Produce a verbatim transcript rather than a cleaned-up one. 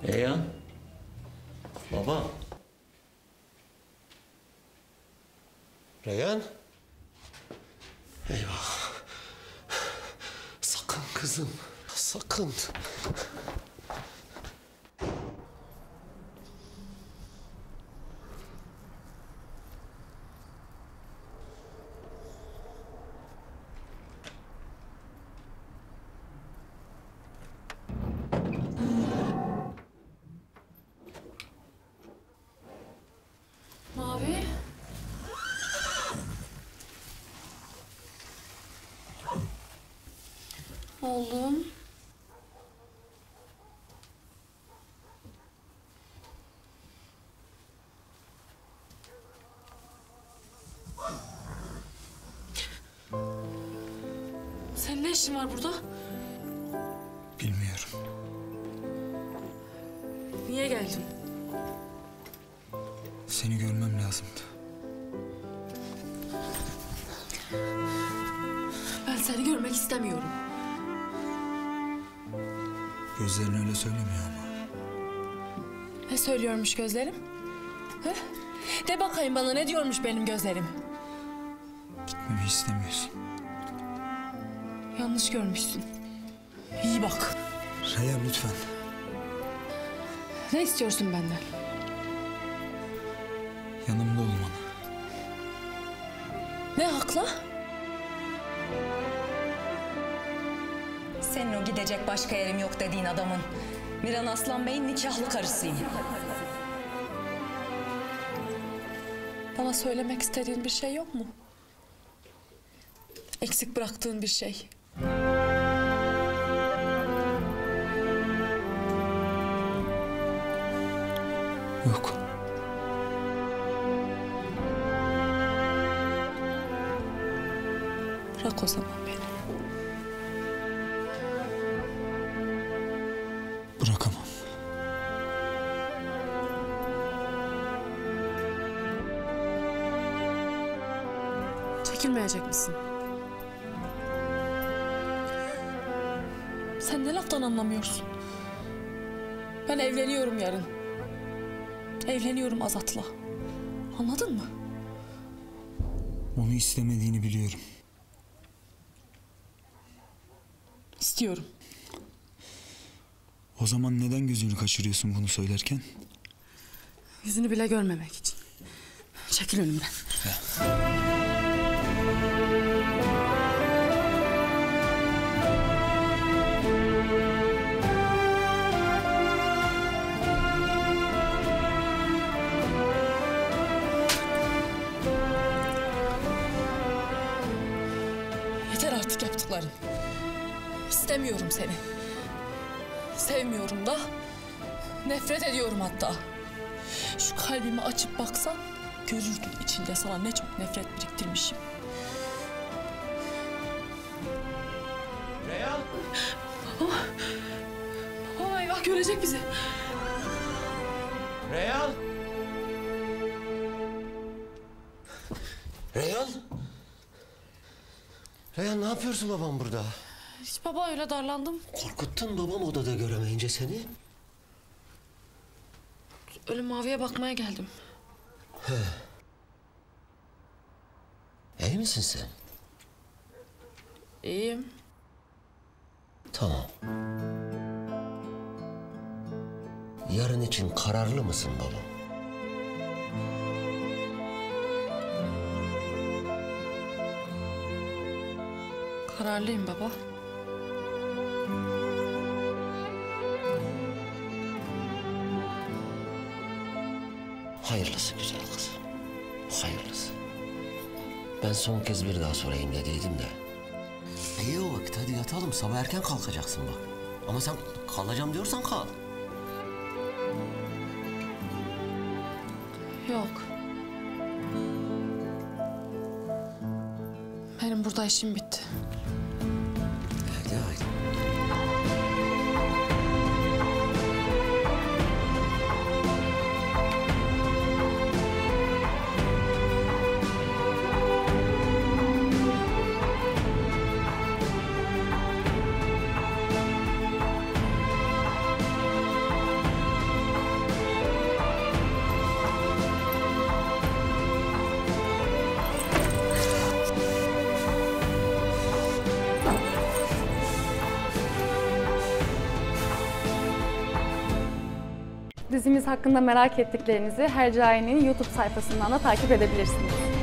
Reyhan. Baba. Reyhan. Eyvah. Sakın kızım. Sakın. Mavi. Oğlum. Senin ne işin var burada? Bilmiyorum. Niye geldin? Seni görmem lazımdı. Ben seni görmek istemiyorum. Gözlerin öyle söylemiyor ama. Ne söylüyormuş gözlerim? He? De bakayım bana, ne diyormuş benim gözlerim? Gitmemi istemiyorsun. Yanlış görmüşsün. İyi bak. Reyhan lütfen. Ne istiyorsun benden? Yanımda olmanı. Ne hakla? Senin o gidecek başka yerim yok dediğin adamın Miran Aslan Bey'in nikahlı karısıyım. Bana söylemek istediğin bir şey yok mu? Eksik bıraktığın bir şey. Yok. Bırak o zaman beni. Bırakamam. Çekilmeyecek misin? Sen ne laftan anlamıyorsun? Ben evleniyorum yarın. Evleniyorum Azat'la. Anladın mı? Onu istemediğini biliyorum. İstiyorum. O zaman neden gözünü kaçırıyorsun bunu söylerken? Yüzünü bile görmemek için. Çekil önümden. Yeter artık yaptıkların. İstemiyorum seni. Sevmiyorum da. Nefret ediyorum hatta. Şu kalbimi açıp baksan görürdün içinde sana ne çok nefret biriktirmişim. Reyhan. Oh, oh eyvah, görecek bizi. Reyhan. Reyhan. Reyhan, ne yapıyorsun babam burada? Hiç baba, öyle darlandım. Korkuttun babam odada göremeyince seni. Öyle Mavi'ye bakmaya geldim. He. İyi misin sen? İyiyim. Tamam. Yarın için kararlı mısın babam? Kararlıyım baba. Hayırlısı güzel kızım. Hayırlısı. Ben son kez bir daha sorayım dediydim de. İyi o vakit, hadi yatalım. Sabah erken kalkacaksın bak. Ama sen kalacağım diyorsan kal. Yok. Benim burada işim bitti. Hadi hadi. Dizimiz hakkında merak ettiklerinizi Hercai'nin YouTube sayfasından da takip edebilirsiniz.